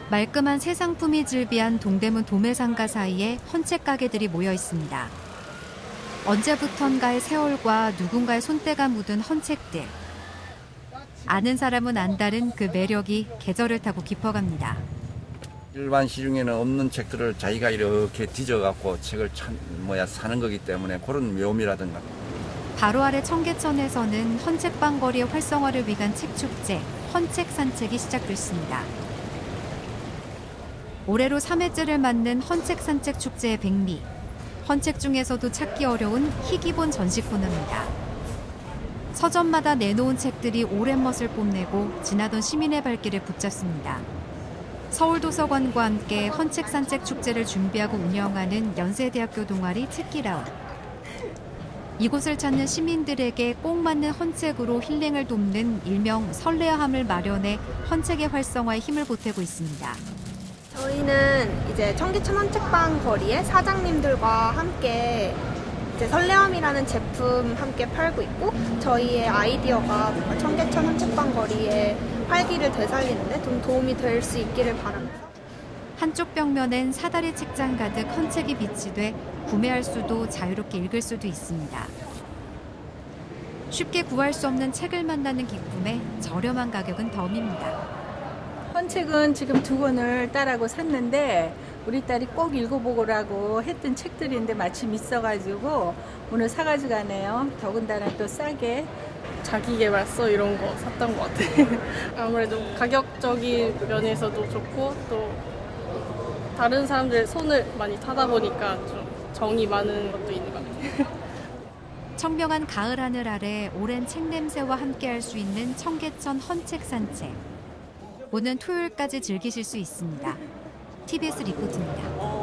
말끔한 새 상품이 즐비한 동대문 도매상가 사이에 헌책 가게들이 모여 있습니다. 언제부턴가의 세월과 누군가의 손때가 묻은 헌책들. 아는 사람은 안다른 그 매력이 계절을 타고 깊어갑니다. 일반 시중에는 없는 책들을 자기가 이렇게 뒤져갖고 책을 사는 거기 때문에 그런 묘미라든가. 바로 아래 청계천에서는 헌책방 거리의 활성화를 위한 책축제, 헌책산책이 시작됐습니다. 올해로 3회째를 맞는 헌책산책축제의 백미. 헌책 중에서도 찾기 어려운 희귀본 전시 코너입니다. 서점마다 내놓은 책들이 오랜 멋을 뽐내고 지나던 시민의 발길을 붙잡습니다. 서울도서관과 함께 헌책산책축제를 준비하고 운영하는 연세대학교 동아리 책기라운. 이곳을 찾는 시민들에게 꼭 맞는 헌책으로 힐링을 돕는 일명 설레어함을 마련해 헌책의 활성화에 힘을 보태고 있습니다. 저희는 이제 청계천 헌책방 거리에 사장님들과 함께 이제 설레함이라는 제품 함께 팔고 있고, 저희의 아이디어가 청계천 헌책방 거리에 활기를 되살리는데 좀 도움이 될 수 있기를 바랍니다. 한쪽 벽면엔 사다리 책장 가득 헌책이 비치돼 구매할 수도 자유롭게 읽을 수도 있습니다. 쉽게 구할 수 없는 책을 만나는 기쁨에 저렴한 가격은 덤입니다. 헌책은 지금 2권을 딸하고 샀는데 우리 딸이 꼭 읽어보라고 했던 책들인데 마침 있어가지고 오늘 사가지고 가네요. 더군다나 또 싸게. 자기계발서 이런 거 샀던 것 같아요. 아무래도 가격적인 면에서도 좋고 또 다른 사람들 손을 많이 타다 보니까 좀 정이 많은 것도 있는 것 같아요. 청명한 가을 하늘 아래 오랜 책 냄새와 함께할 수 있는 청계천 헌책 산책. 오는 토요일까지 즐기실 수 있습니다. TBS 리포트입니다.